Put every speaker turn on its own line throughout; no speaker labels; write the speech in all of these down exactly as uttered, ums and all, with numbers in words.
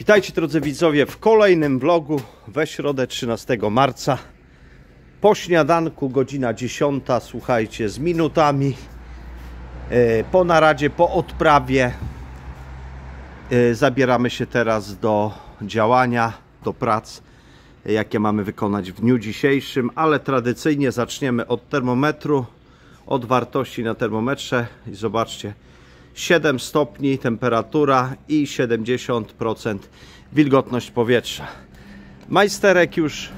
Witajcie drodzy widzowie w kolejnym vlogu we środę trzynastego marca. Po śniadanku godzina dziesiąta, słuchajcie, z minutami. Po naradzie, po odprawie zabieramy się teraz do działania, do prac, jakie mamy wykonać w dniu dzisiejszym, ale tradycyjnie zaczniemy od termometru, od wartości na termometrze i zobaczcie, siedem stopni temperatura i siedemdziesiąt procent wilgotność powietrza. Majsterek już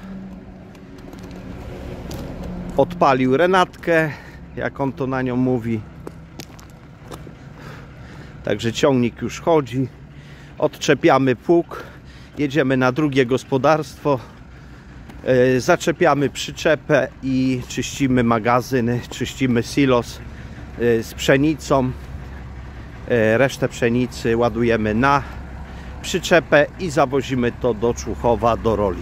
odpalił Renatkę, jak on to na nią mówi. Także ciągnik już chodzi. Odczepiamy pług, jedziemy na drugie gospodarstwo, zaczepiamy przyczepę i czyścimy magazyny, czyścimy silos z pszenicą. Resztę pszenicy ładujemy na przyczepę i zawozimy to do Człuchowa, do roli.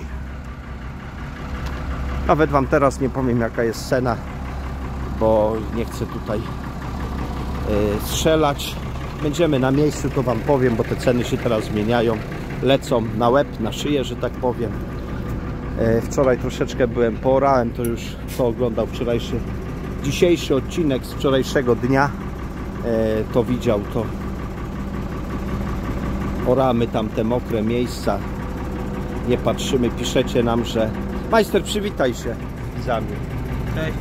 Nawet wam teraz nie powiem, jaka jest cena, bo nie chcę tutaj strzelać. Będziemy na miejscu, to wam powiem, bo te ceny się teraz zmieniają, lecą na łeb, na szyję, że tak powiem. Wczoraj troszeczkę byłem, poorałem, to już kto oglądał wczorajszy, dzisiejszy odcinek z wczorajszego dnia, to widział to. Oramy tam te mokre miejsca, nie patrzymy, piszecie nam, że majster, przywitaj się z widzami. Cześć.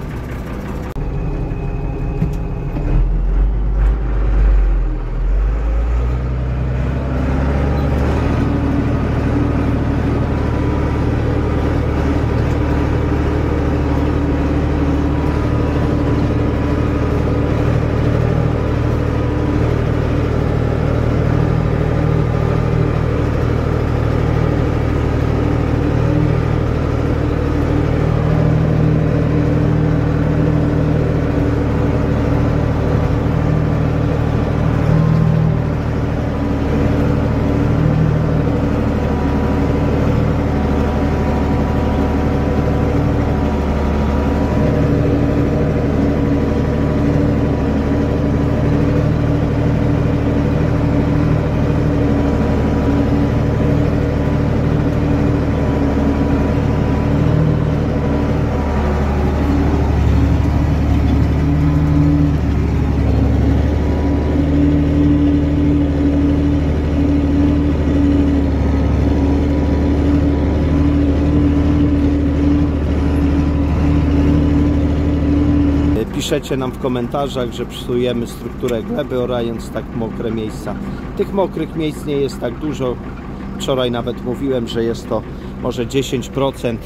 Piszecie nam w komentarzach, że psujemy strukturę gleby, orając tak mokre miejsca. Tych mokrych miejsc nie jest tak dużo. Wczoraj nawet mówiłem, że jest to może dziesięć procent,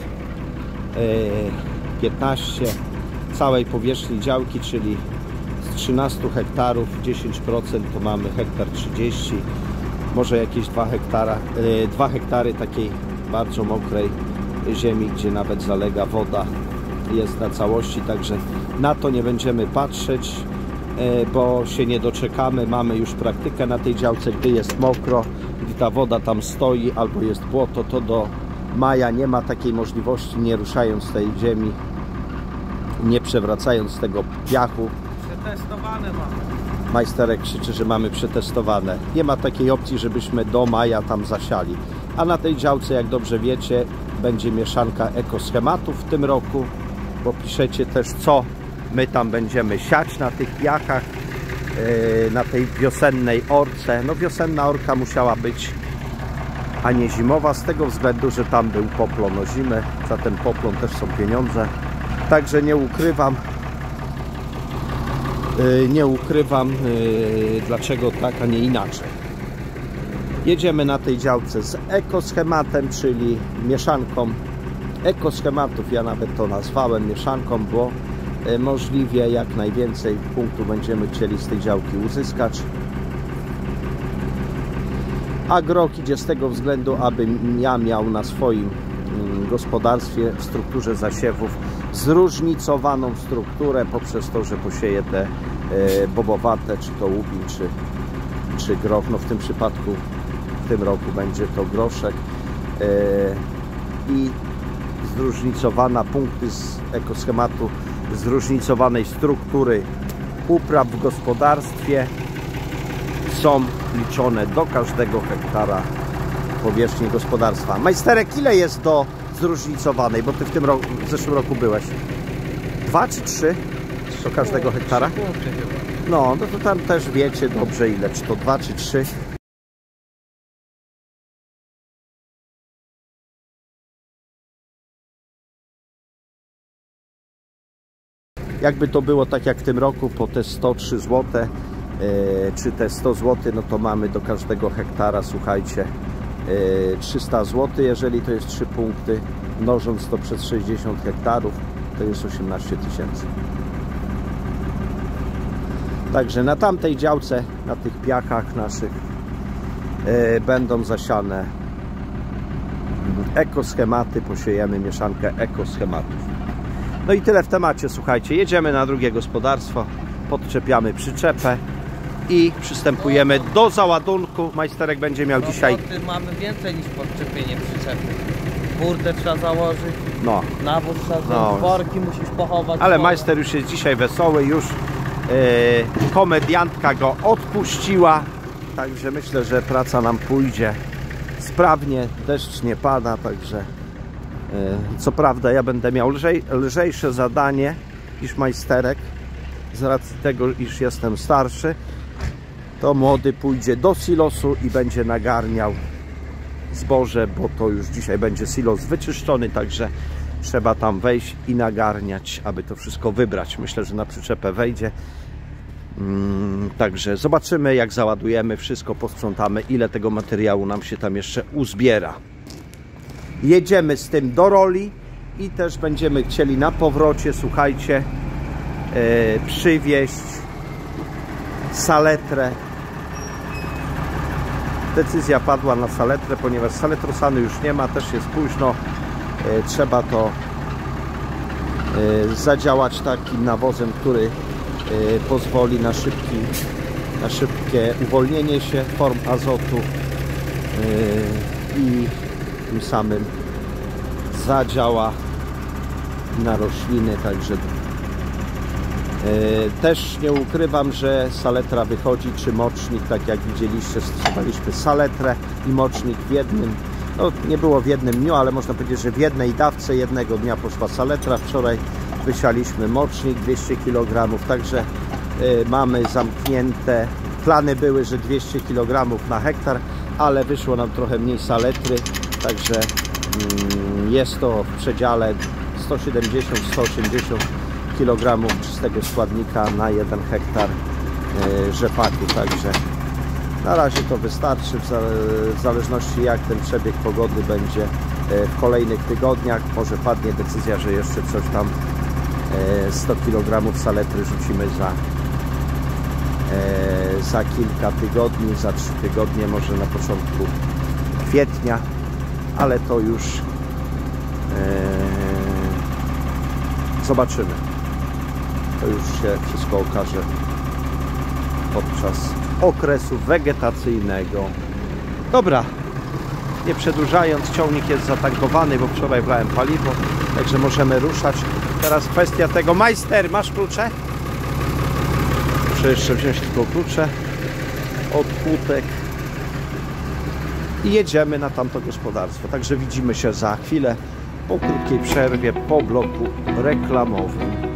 piętnaście procent całej powierzchni działki, czyli z trzynastu hektarów dziesięć procent to mamy hektar trzydzieści, może jakieś dwa hektara, dwa hektary takiej bardzo mokrej ziemi, gdzie nawet zalega woda, jest na całości, także na to nie będziemy patrzeć, bo się nie doczekamy. Mamy już praktykę na tej działce, gdy jest mokro, gdy ta woda tam stoi albo jest błoto, to do maja nie ma takiej możliwości, nie ruszając tej ziemi, nie przewracając tego piachu.
Przetestowane mamy.
Majsterek krzyczy, że mamy przetestowane. Nie ma takiej opcji, żebyśmy do maja tam zasiali. A na tej działce, jak dobrze wiecie, będzie mieszanka ekoschematów w tym roku, bo piszecie też, co my tam będziemy siać na tych piachach, yy, na tej wiosennej orce. No wiosenna orka musiała być, a nie zimowa, z tego względu, że tam był poplon o zimę. Za ten poplon też są pieniądze. Także nie ukrywam, yy, nie ukrywam, yy, dlaczego tak, a nie inaczej. Jedziemy na tej działce z ekoschematem, czyli mieszanką ekoschematów, ja nawet to nazwałem mieszanką, bo możliwie jak najwięcej punktów będziemy chcieli z tej działki uzyskać. Agrok idzie z tego względu, aby ja miał na swoim gospodarstwie w strukturze zasiewów zróżnicowaną strukturę poprzez to, że posieje te bobowate, czy to łubin, czy, czy groch. No w tym przypadku w tym roku będzie to groszek i zróżnicowana, punkty z ekoschematu zróżnicowanej struktury upraw w gospodarstwie są liczone do każdego hektara powierzchni gospodarstwa. Majsterek, ile jest do zróżnicowanej? Bo ty w tym roku, w zeszłym roku byłeś. Dwa czy trzy do każdego hektara? No, no to tam też wiecie dobrze ile, czy to dwa czy trzy. Jakby to było tak jak w tym roku, po te sto trzy złote, yy, czy te sto złotych, no to mamy do każdego hektara, słuchajcie, yy, trzysta złotych, jeżeli to jest trzy punkty, mnożąc to przez sześćdziesiąt hektarów, to jest osiemnaście tysięcy. Także na tamtej działce, na tych piachach naszych yy, będą zasiane ekoschematy, posiejemy mieszankę ekoschematów. No i tyle w temacie, słuchajcie, jedziemy na drugie gospodarstwo, podczepiamy przyczepę i przystępujemy do załadunku. Majsterek będzie miał
no
dzisiaj...
mamy więcej niż podczepienie przyczepy. Burtę trzeba założyć,
no.
nawóz trzeba
No.
zrobić, worki musisz pochować.
Ale majster już jest dzisiaj wesoły, już yy, komediantka go odpuściła, także myślę, że praca nam pójdzie sprawnie, deszcz nie pada, także... Co prawda ja będę miał lżej, lżejsze zadanie niż majsterek, z racji tego, iż jestem starszy, to młody pójdzie do silosu i będzie nagarniał zboże, bo to już dzisiaj będzie silos wyczyszczony, także trzeba tam wejść i nagarniać, aby to wszystko wybrać. Myślę, że na przyczepę wejdzie. Hmm, także zobaczymy, jak załadujemy, wszystko posprzątamy, ile tego materiału nam się tam jeszcze uzbiera. Jedziemy z tym do roli i też będziemy chcieli na powrocie, słuchajcie, yy, przywieźć saletrę. Decyzja padła na saletrę, ponieważ saletrosany już nie ma, też jest późno. Yy, trzeba to yy, zadziałać takim nawozem, który yy, pozwoli na, szybki, na szybkie uwolnienie się form azotu yy, i tym samym zadziała na rośliny, także yy, też nie ukrywam, że saletra wychodzi, czy mocznik, tak jak widzieliście, stosowaliśmy saletrę i mocznik w jednym, no nie było w jednym dniu, ale można powiedzieć, że w jednej dawce jednego dnia poszła saletra. Wczoraj wysialiśmy mocznik dwieście kilogramów, także yy, mamy zamknięte, plany były, że dwieście kilogramów na hektar, ale wyszło nam trochę mniej saletry. Także mm, jest to w przedziale sto siedemdziesiąt do stu osiemdziesięciu kilogramów czystego składnika na jeden hektar y, rzepaku. Także na razie to wystarczy, w, za, w zależności jak ten przebieg pogody będzie y, w kolejnych tygodniach. Może padnie decyzja, że jeszcze coś tam y, sto kilogramów saletry rzucimy za, y, za kilka tygodni, za trzy tygodnie, może na początku kwietnia. Ale to już yy, zobaczymy. To już się wszystko okaże podczas okresu wegetacyjnego. Dobra, nie przedłużając, ciągnik jest zatankowany, bo wczoraj wlałem paliwo, także możemy ruszać. Teraz kwestia tego. Majster, masz klucze? Muszę jeszcze wziąć tylko klucze od kłódek. I jedziemy na tamto gospodarstwo. Także widzimy się za chwilę po krótkiej przerwie po bloku reklamowym.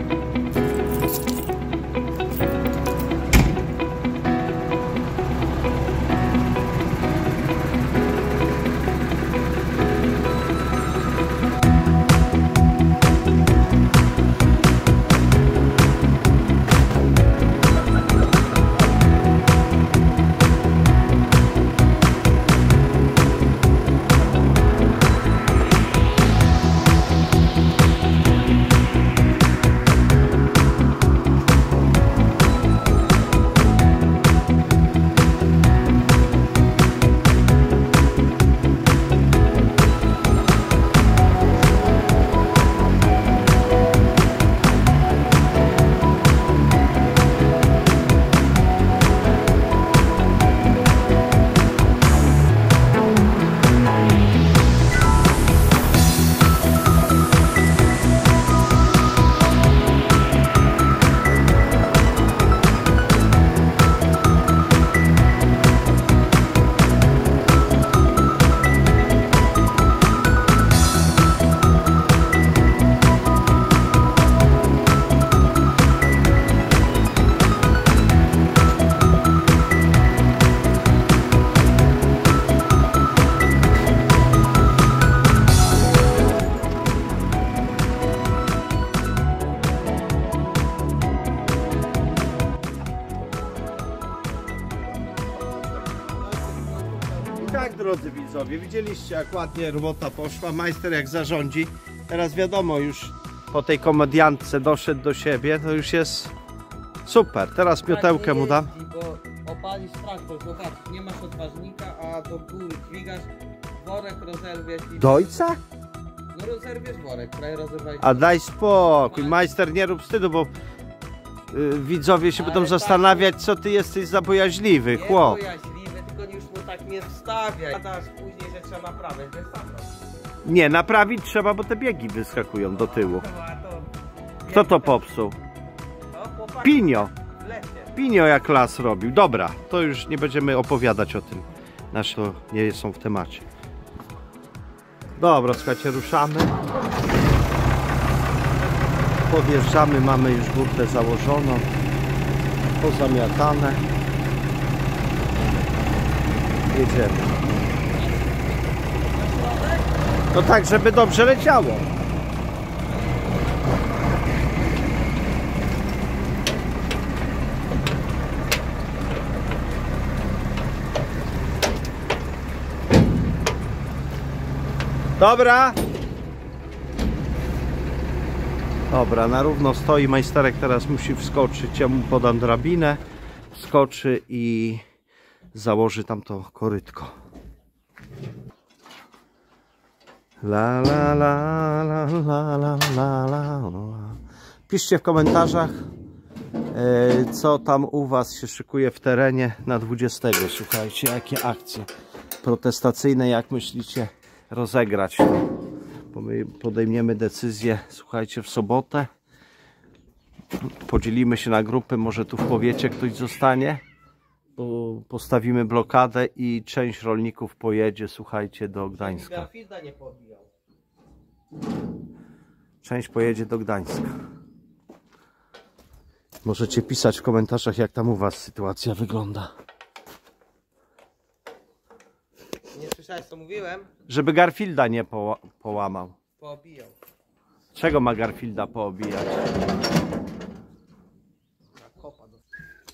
drodzy widzowie, widzieliście jak ładnie robota poszła, majster jak zarządzi. Teraz wiadomo, już po tej komediantce doszedł do siebie, to już jest super. Teraz miotełkę mu dam.
Bo opalisz traktor, zobacz, nie masz odważnika, a do góry dźwigasz, worek rozerwiesz i...
Do ojca?
No rozerwiesz worek, prawie rozerwałeś.
A daj spokój, majster, nie rób wstydu, bo yy, widzowie się
Ale
będą
tak,
zastanawiać, co ty jesteś za bojaźliwy,
nie
chłop.
bojaźliwy, tylko już mu tak nie wstawiaj. A teraz później, że trzeba naprawiać, to jest sam robi.
Nie, naprawić trzeba, bo te biegi wyskakują do tyłu.
No, a to...
Kto to popsuł?
No, chłopak
Pinio.
w lesie.
Pinio jak las robił. Dobra, to już nie będziemy opowiadać o tym. Nasze to nie są w temacie. Dobra, słuchajcie, ruszamy. Podjeżdżamy, mamy już burtę założoną. Pozamiatane. Jedziemy. No tak, żeby dobrze leciało. Dobra. Dobra, na równo stoi. Majsterek teraz musi wskoczyć. Ja mu podam drabinę. Wskoczy i założy tam to korytko. La la la la la la la la. Piszcie w komentarzach, co tam u was się szykuje w terenie na dwudziestego. Słuchajcie, jakie akcje protestacyjne, jak myślicie, rozegrać. Bo my podejmiemy decyzję, słuchajcie, w sobotę. Podzielimy się na grupy, może tu w powiecie ktoś zostanie. Bo postawimy blokadę i część rolników pojedzie, słuchajcie, do Gdańska.
Garfielda nie pobijał.
Część pojedzie do Gdańska. Możecie pisać w komentarzach, jak tam u was sytuacja wygląda.
Nie słyszałeś, co mówiłem?
Żeby Garfielda nie poła połamał.
Poobijał.
Czego ma Garfielda poobijać?
Na kopa do...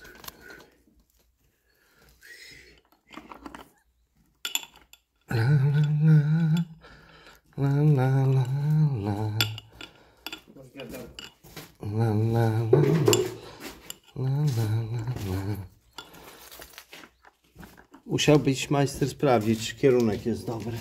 La, la, la, la. La, la, la, la, la, la. Musiałbyś, majster, sprawdzić, czy kierunek jest dobry.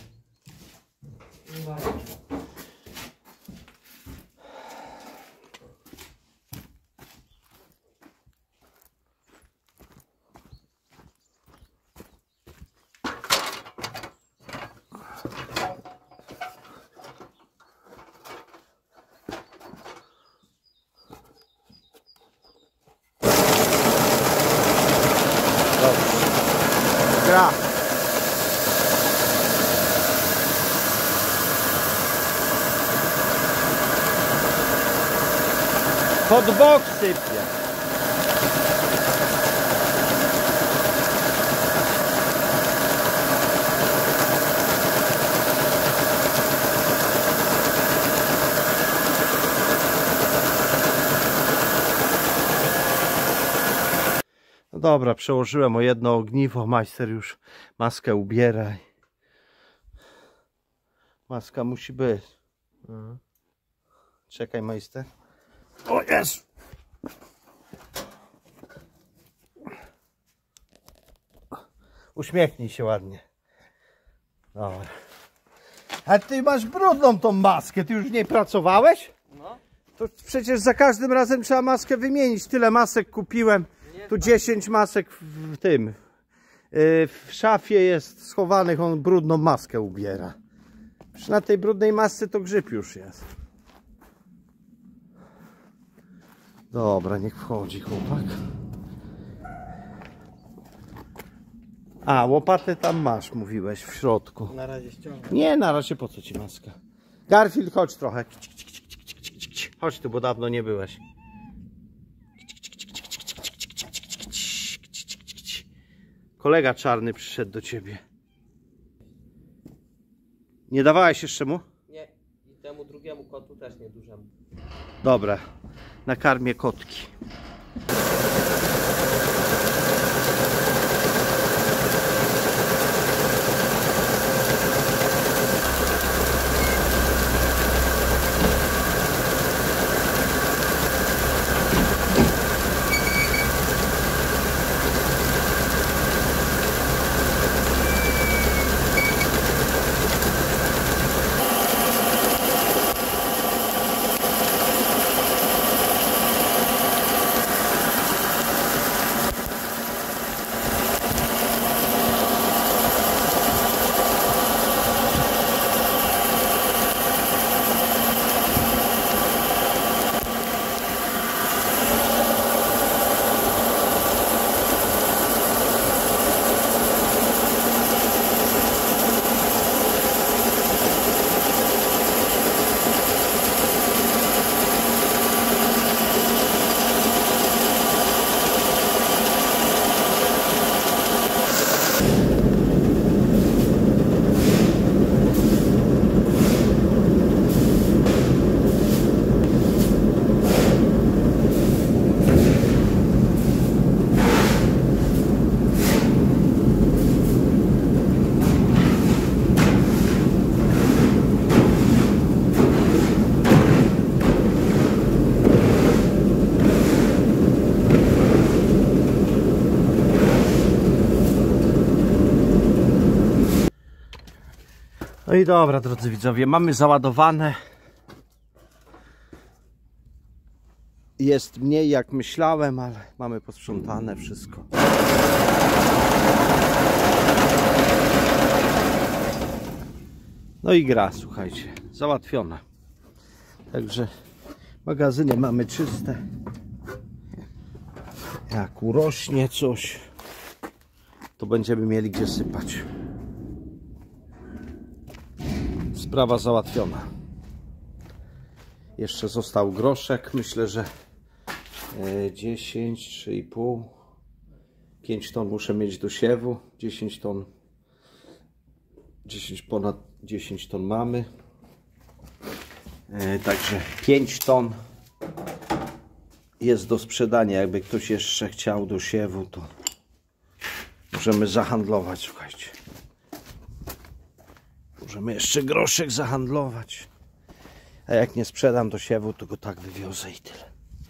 Gra. Pod bok sypie. No dobra, przełożyłem o jedno ogniwo, majster już maskę ubieraj. Maska musi być. Mhm. Czekaj, majster. O jest! Uśmiechnij się ładnie. Dobra. A ty masz brudną tą maskę, ty już w niej pracowałeś?
No.
To przecież za każdym razem trzeba maskę wymienić. Tyle masek kupiłem. Tu dziesięć masek w tym. W szafie jest schowanych, on brudną maskę ubiera. Przecież na tej brudnej masce to grzyb już jest. Dobra, niech wchodzi chłopak. A, łopatę tam masz, mówiłeś, w środku.
Na razie ściągam.
Nie, na razie po co ci maska? Garfield, chodź trochę. Chodź tu, bo dawno nie byłeś. Kolega czarny przyszedł do ciebie. Nie dawałeś jeszcze mu?
Nie. I temu drugiemu kotu też nie dużemu.
Dobra, nakarmię kotki. No i dobra, drodzy widzowie, mamy załadowane. Jest mniej jak myślałem, ale mamy posprzątane wszystko. No i gra, słuchajcie, załatwiona. Także magazyny mamy czyste. Jak urośnie coś, to będziemy mieli gdzie sypać. Sprawa załatwiona. Jeszcze został groszek. Myślę, że dziesięć, trzy i pół, pięć ton muszę mieć do siewu. dziesięć ton, dziesięć, ponad dziesięć ton mamy. Także pięć ton jest do sprzedania. Jakby ktoś jeszcze chciał do siewu, to możemy zahandlować, słuchajcie. Możemy jeszcze groszek zahandlować. A jak nie sprzedam do siewu, to go tak wywiozę i tyle.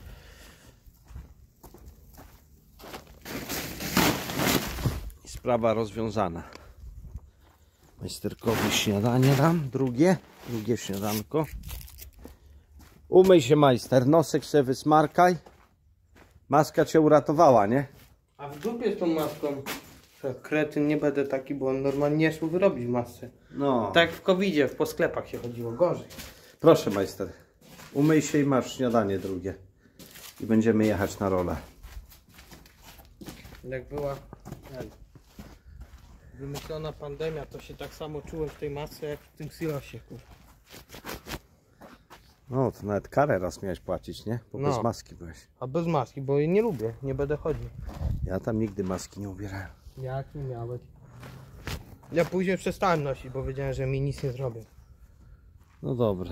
I sprawa rozwiązana. Majsterkowi śniadanie dam. Drugie. Drugie śniadanko. Umyj się, majster. Nosek sobie wysmarkaj. Maska cię uratowała, nie?
A w dupie z tą maską. Kretyn, nie będę taki, bo on normalnie nie szło wyrobić w masce.
No.
Tak w covidzie, po sklepach się chodziło, gorzej.
Proszę, majster. Umyj się i masz śniadanie drugie. I będziemy jechać na rolę.
Jak była wymyślona pandemia, to się tak samo czułem w tej masce, jak w tym silosie.
No, to nawet karę raz miałeś płacić, nie? Bo
No.
bez maski byłeś.
A bez maski, bo jej nie lubię, nie będę chodził.
Ja tam nigdy maski nie ubierałem.
Jak nie miałeś? Ja później przestałem nosić, bo wiedziałem, że mi nic nie zrobią.
No dobra.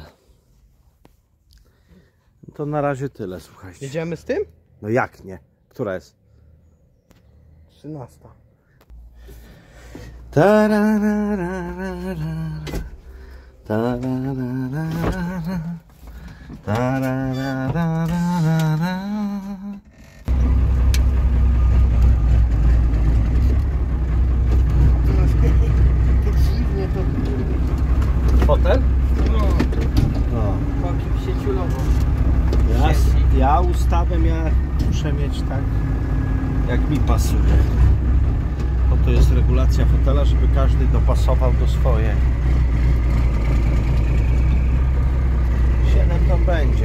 No to na razie tyle, słuchajcie.
Jedziemy z tym?
No jak nie? Która jest?
trzynasta.
Tarararara, tarararara, tarararara.
Dziwnie to...
Fotel?
No,
No.
chłopaki w sieciulowo.
Ja, ja ustawę ja muszę mieć tak, jak mi pasuje. Po to jest regulacja fotela, żeby każdy dopasował do swojej. siedem to będzie.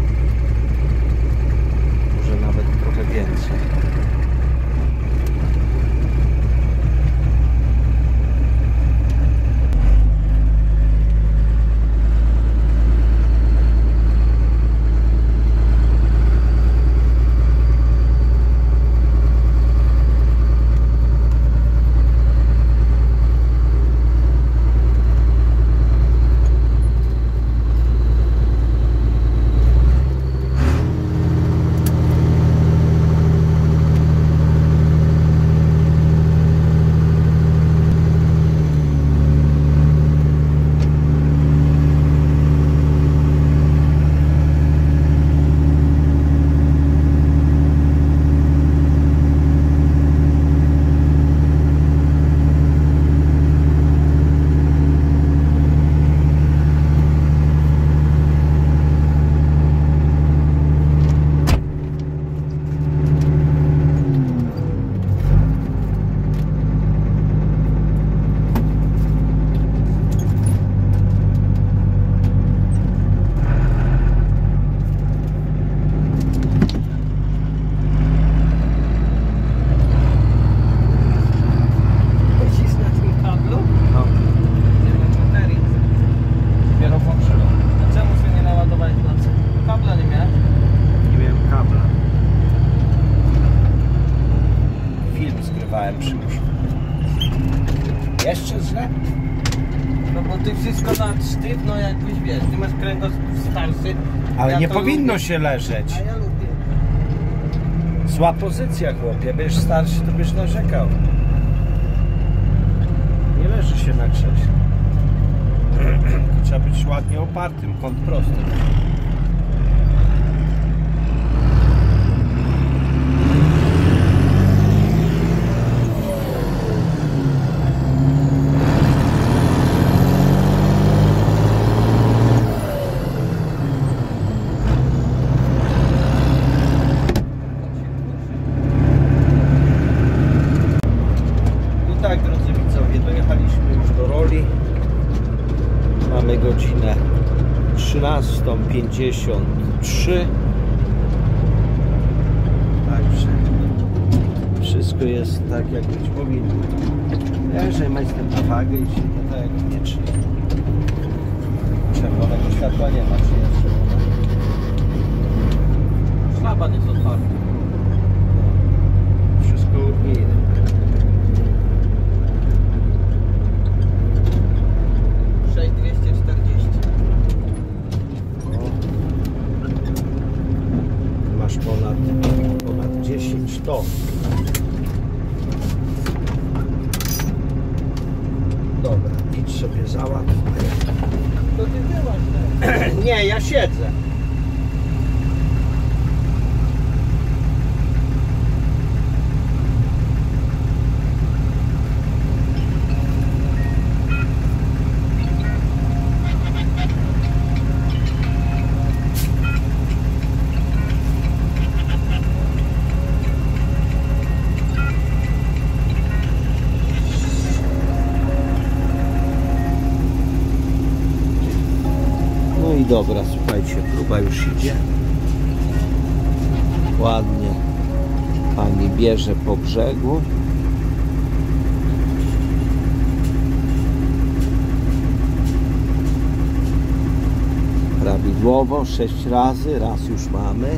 Może nawet trochę więcej. Jeszcze źle?
No bo ty wszystko na sztywno jakbyś, wiesz, ty masz kręgosłup starszy.
Ale
ja
nie
to
powinno
lubię.
się leżeć.
A ja lubię.
Zła pozycja, chłopie. Będziesz starszy, to byś narzekał. Nie leży się na krześle. Trzeba być ładnie opartym, kąt prosty. pięćdziesiąt trzy. Także wszystko jest tak, jak być powinno. Jeżeli majster na wagę i się nie da jak nie czy czerwonego światła nie ma, czy jest czerwone?
Szlaban jest otwarty.
Wszystko urwijne.
sześć dwieście czterdzieści.
Masz ponad, ponad dziesięć ton. Dobra, idź sobie załatw.
To ty byłaś, tak?
Nie, ja siedzę. No i dobra, słuchajcie, próba już idzie. Ładnie pani bierze po brzegu. Prawidłowo, sześć razy, raz już mamy.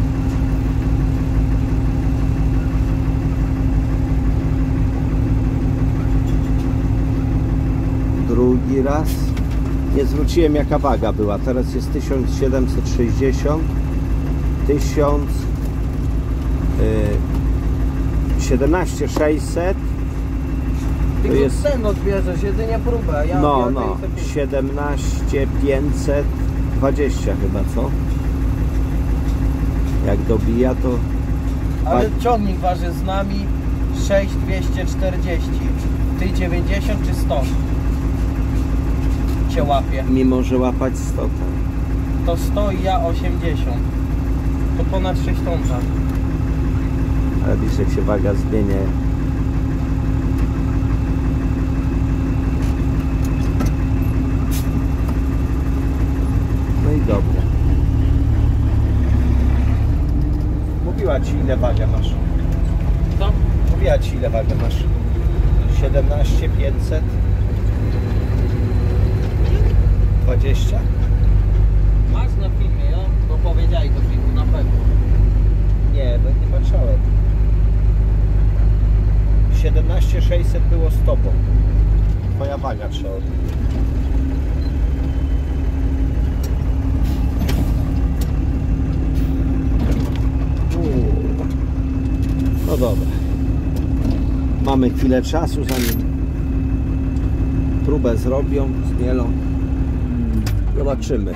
Drugi raz. Nie zwróciłem, jaka waga była. Teraz jest tysiąc siedemset sześćdziesiąt, tysiąc siedemnaście tysięcy sześćset.
Tylko
To jest
ten odbierzesz, jedynie próbę. Ja,
no,
ja
no, siedemnaście tysięcy pięćset dwadzieścia chyba, co? Jak dobija, to...
Ale ciągnik waży z nami sześć dwieście czterdzieści. Ty dziewięćdziesiąt czy sto? Cię łapie.
Mimo, że łapać sto, tak.
To sto i ja osiemdziesiąt. To ponad sześć ton.
Ale wiesz, jak się waga zmienia. No i dobra. Mówiła ci, ile wagę masz?
Co?
Mówiła ci, ile wagę masz? siedemnaście tysięcy pięćset dwadzieścia?
Masz na filmie, no? Bo powiedziałeś do filmu, na pewno.
Nie, no nie patrzałem. siedemnaście tysięcy sześćset było z tobą. Twoja waga trzeba odnieść. No dobra. Mamy chwilę czasu, zanim próbę zrobią, zmielą. Zobaczymy.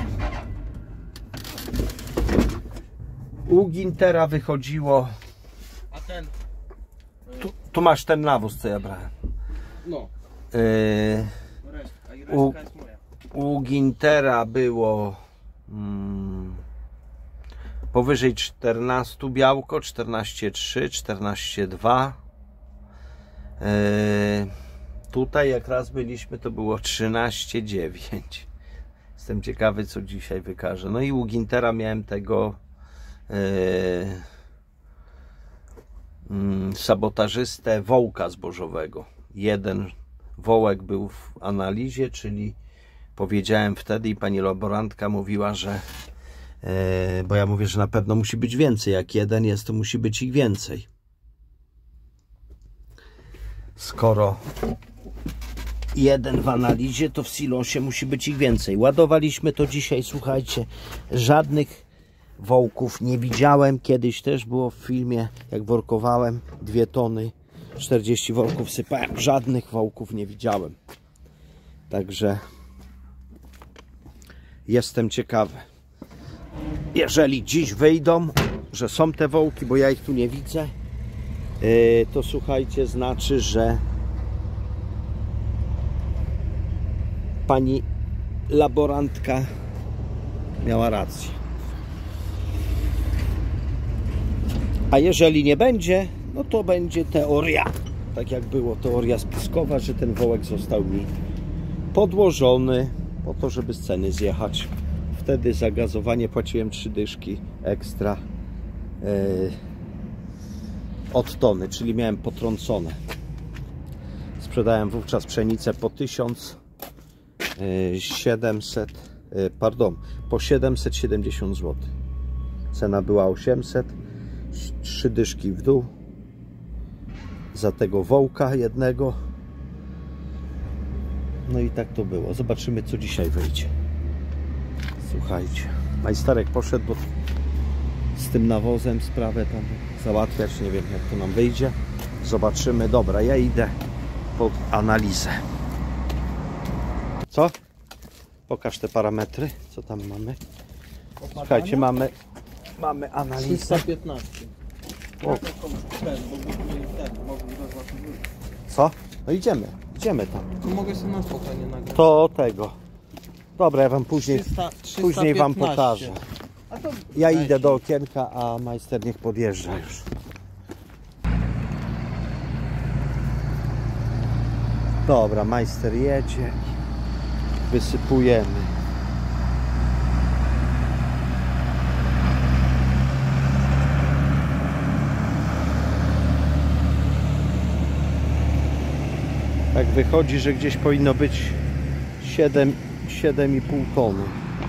U Gintera wychodziło...
A ten?
Tu, tu masz ten nawóz, co ja brałem.
No.
Yy,
Resztka. I
U-
resztka jest moja.
u Gintera było mm, powyżej czternaście białko, czternaście trzy, czternaście dwa. Yy, tutaj jak raz byliśmy, to było trzynaście dziewięć. Jestem ciekawy, co dzisiaj wykaże. No i u Gintera miałem tego yy, yy, sabotażystę wołka zbożowego. Jeden wołek był w analizie, czyli powiedziałem wtedy i pani laborantka mówiła, że yy, bo ja mówię, że na pewno musi być więcej. Jak jeden jest, to musi być ich więcej. Skoro jeden w analizie, to w silosie musi być ich więcej. Ładowaliśmy to dzisiaj, słuchajcie, żadnych wołków nie widziałem. Kiedyś też było w filmie, jak workowałem, dwie tony, czterdzieści worków sypałem. Żadnych wołków nie widziałem. Także jestem ciekawy. Jeżeli dziś wyjdą, że są te wołki, bo ja ich tu nie widzę, to słuchajcie, znaczy, że pani laborantka miała rację. A jeżeli nie będzie, no to będzie teoria, tak jak było teoria spiskowa, że ten wołek został mi podłożony po to, żeby z ceny zjechać. wtedy za gazowanie płaciłem trzy dyszki ekstra yy, od tony, czyli miałem potrącone. Sprzedałem wówczas pszenicę po tysiąc siedemset, yy, pardon, po siedemset siedemdziesiąt złotych. Cena była osiemset, trzy dyszki w dół za tego wołka jednego. No i tak to było. Zobaczymy, co dzisiaj wyjdzie. Słuchajcie, majsterek poszedł, bo z tym nawozem sprawę tam załatwiać, nie wiem jak to nam wyjdzie. Zobaczymy. Dobra, ja idę pod analizę. Co? Pokaż te parametry, co tam mamy. Słuchajcie, mamy mamy analizę.
trzysta piętnaście.
O. Co? No idziemy, idziemy tam.
To mogę sobie na spokojnie nagrać.
To tego. Dobra, ja wam później,
trzysta,
później wam
trzysta
pokażę.
A to
Ja
weź.
idę do okienka, a majster niech podjeżdża już. Dobra, majster jedzie. Wysypujemy. Tak wychodzi, że gdzieś powinno być siedem, siedem i pół tony.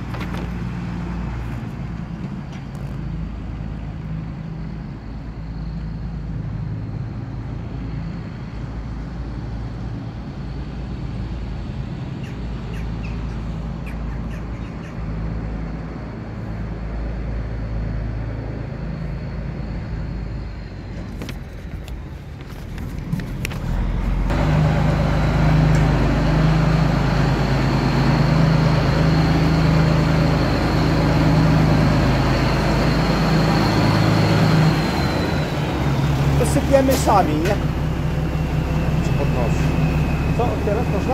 Sypiemy sami, nie? Czy podnosi? Co? Otwierać można?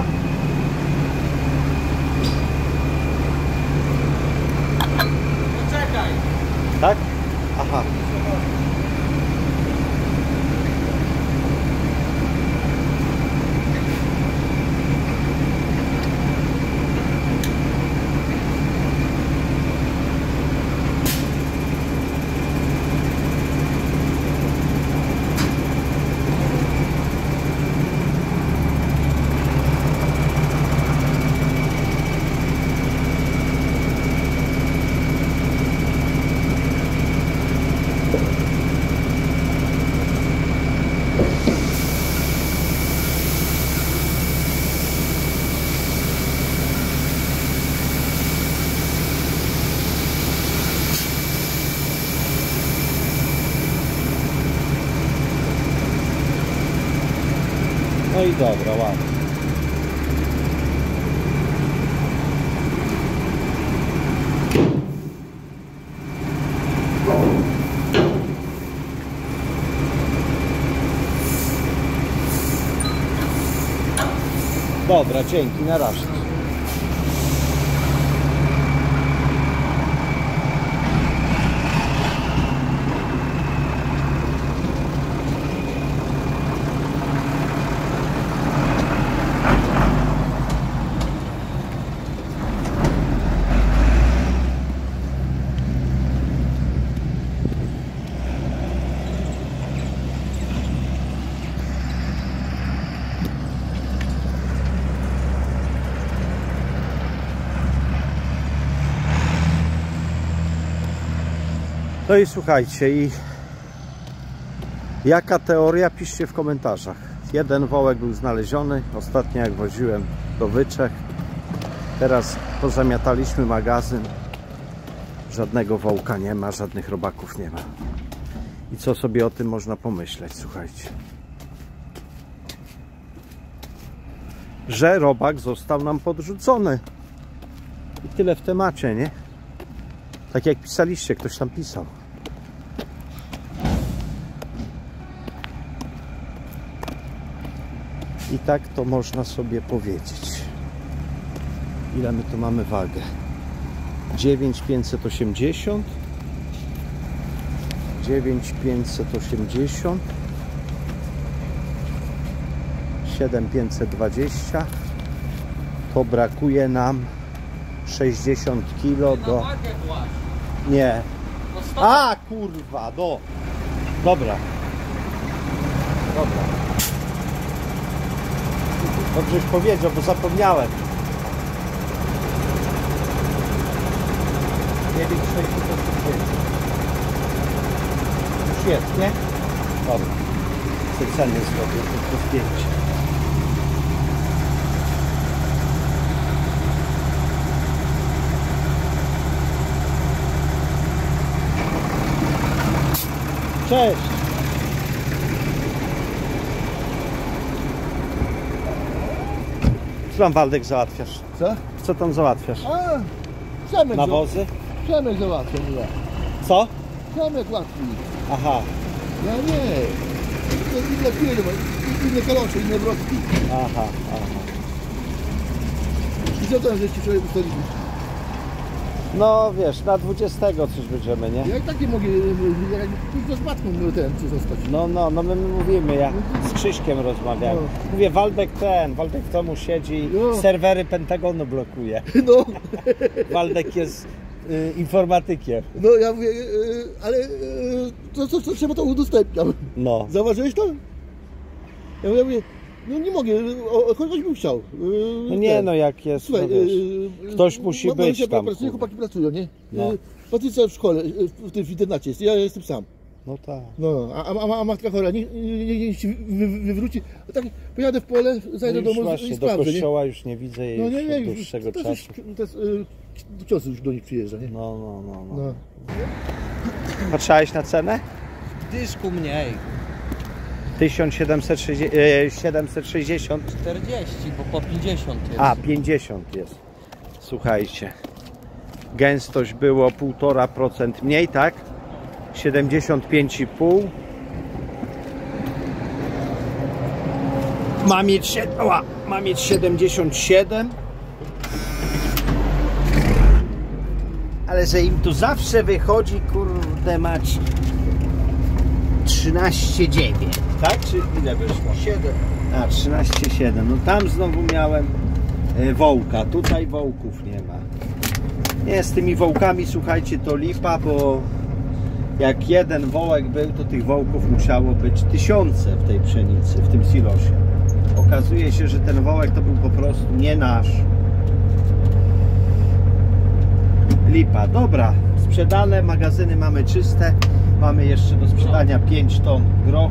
Poczekaj.
Tak? Aha. No i dobra, ładnie. Dobra, dzięki, na razie. No i słuchajcie, i jaka teoria? Piszcie w komentarzach. Jeden wołek był znaleziony, ostatnio jak woziłem do Wyczech. Teraz pozamiataliśmy magazyn. Żadnego wołka nie ma, żadnych robaków nie ma. I co sobie o tym można pomyśleć, słuchajcie. Że robak został nam podrzucony. I tyle w temacie, nie? Tak jak pisaliście, ktoś tam pisał. I tak to można sobie powiedzieć. Ile my tu mamy wagę? dziewięć tysięcy pięćset osiemdziesiąt, dziewięć tysięcy pięćset osiemdziesiąt, siedem tysięcy pięćset dwadzieścia. To brakuje nam sześćdziesiąt kilo
Na
do...
wagę właśnie.
Nie.
No sto-
A kurwa, do. Dobra. Dobra. Dobrześ powiedział, bo zapomniałem. dziewięć sześćdziesiąt pięć. Już jest, nie? Dobra. Chcę ceny zrobię, tylko zdjęcie. Cześć! Co tam, Waldek, załatwiasz?
Co?
Co tam załatwiasz?
A, Przemek,
Nawozy?
Przemek załatwia, nie ja.
Co?
Przemek łatwiej.
Aha,
Ja nie. To inne firmy, inne kalosze, inne wrotki.
aha, aha.
I co tam żeście wczoraj ustalili?
No wiesz, na dwudziestego coś będziemy, nie?
Ja i tak nie mogę, jak pójdę z matką ten, czy zostać.
No, no, no my mówimy, ja z Krzyśkiem rozmawiałem.
No.
Mówię, Waldek ten, Waldek w domu siedzi,
No.
serwery Pentagonu blokuje.
No,
Waldek jest y, informatykiem.
no ja mówię, yy, ale yy, to, to, to trzeba to udostępniać.
No.
Zauważyłeś to? Ja mówię, mówię no nie mogę, o, o, kogoś bym chciał. Yy,
No nie
ten.
no, jak jest,
Słuchaj,
no wiesz,
yy,
ktoś musi
ma-
być
Marysia
tam,
pracuje,
kurwa.
chłopaki pracują, nie?
No.
Yy, Patrycja w szkole, yy, w tym w internacie jest, ja jestem sam.
No tak.
No, a, a, a matka chora, niech nie, nie, nie się wy, wywróci. A tak pojadę w pole, zajdę
No
do
już
domu
właśnie,
i
do
sprawdzę, nie?
kościoła już nie widzę jej
No
już
nie, nie,
od
już
dłuższego
to
czasu.
jest, to jest, y, ciosy już do nich przyjeżdża, nie?
No, no, no, no.
No.
Patrzałeś na cenę?
Dysku mniej.
tysiąc siedemset sześćdziesiąt, e, siedemset sześćdziesiąt.
czterdzieści, bo po pięćdziesiąt jest.
A, pięćdziesiąt jest. Słuchajcie. Gęstość było półtora procent mniej, tak? siedemdziesiąt pięć i pół. Ma mieć, sied- ła, ma mieć siedemdziesiąt siedem. Ale że im tu zawsze wychodzi, kurde mać, trzynaście dziewięć. Tak? Czy ile wyszło?
siedem.
A, trzynaście siedem. No tam znowu miałem e, wołka. Tutaj wołków nie ma. Nie, z tymi wołkami, słuchajcie, to lipa, bo jak jeden wołek był, to tych wołków musiało być tysiące w tej pszenicy, w tym silosie. Okazuje się, że ten wołek to był po prostu nie nasz. Lipa. Dobra, sprzedane, magazyny mamy czyste. Mamy jeszcze do sprzedania pięć ton grochu.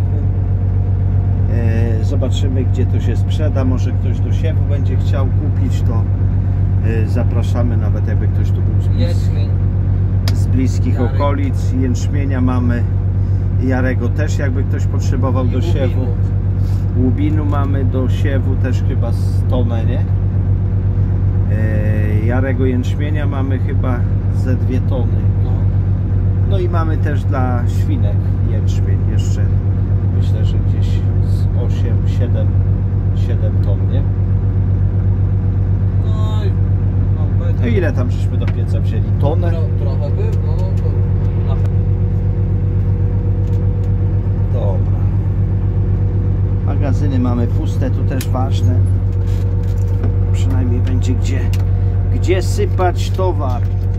E, zobaczymy, gdzie to się sprzeda. Może ktoś do siewu będzie chciał kupić, to e, zapraszamy, nawet jakby ktoś tu był z, blis
Jęczmień.
z bliskich
Jarek.
okolic. Jęczmienia mamy, Jarego też, jakby ktoś potrzebował do
I
siewu.
Łubinu.
Łubinu mamy do siewu też chyba z tonę, nie? E, Jarego jęczmienia mamy chyba ze dwie tony.
No.
No i mamy też dla świnek jęczmień jeszcze, myślę, że gdzieś z osiem siedem, siedem ton, nie?
No i no,
No
będzie.
ile tam żeśmy do pieca wzięli? Tonę?
Tro, trochę by, no to na pewno.
Dobra. Magazyny mamy puste, to też ważne. Przynajmniej będzie gdzie, gdzie sypać towar.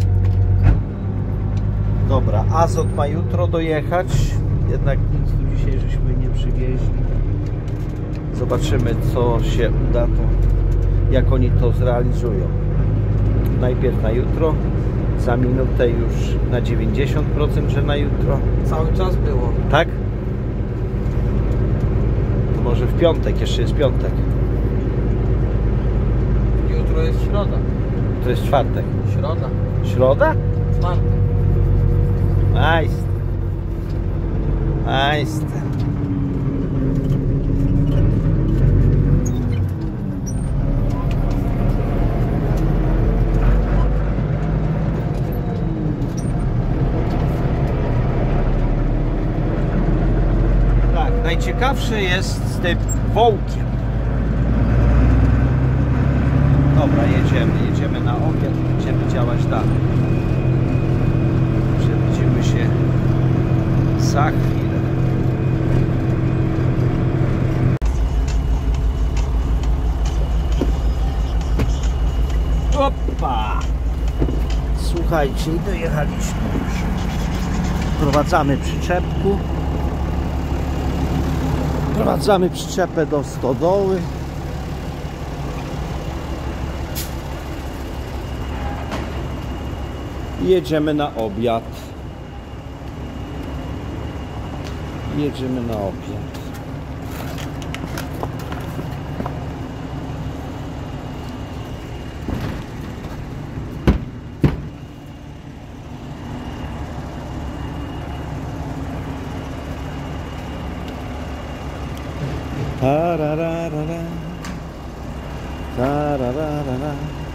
Dobra, Azot ma jutro dojechać. Jednak nic tu dzisiaj żeśmy nie przywieźli. Zobaczymy, co się uda, to jak oni to zrealizują. Najpierw na jutro, za minutę już na dziewięćdziesiąt procent, że na jutro.
Cały czas było.
Tak? To może w piątek, jeszcze jest piątek.
Jutro jest środa.
To jest czwartek.
Środa.
Środa?
Czwartek.
Nice. Nice. Tak, najciekawsze jest z tym wołkiem. Dobra, jedziemy, jedziemy na obiad, będziemy działać dalej. Widzimy się za chwilę. Opa! Słuchajcie, i dojechaliśmy już. Wprowadzamy przyczepku. Wprowadzamy przyczepę do stodoły. I jedziemy na obiad. Jedziemy na obiad. Tararara, tararara,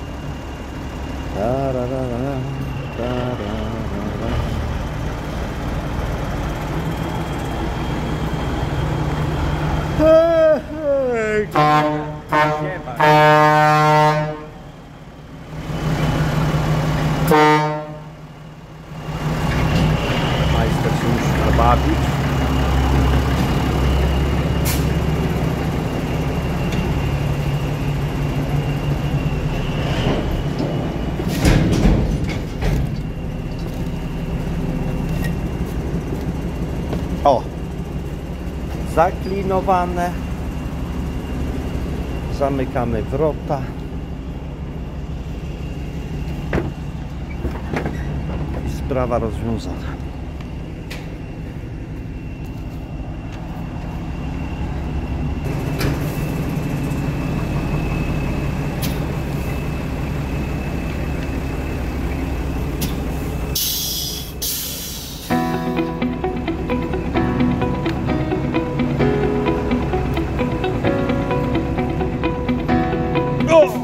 tararara, tararara. Hej, hej. Majster się musi nabawić. O, zaklinowane. Zamykamy wrota. I sprawa rozwiązana. O!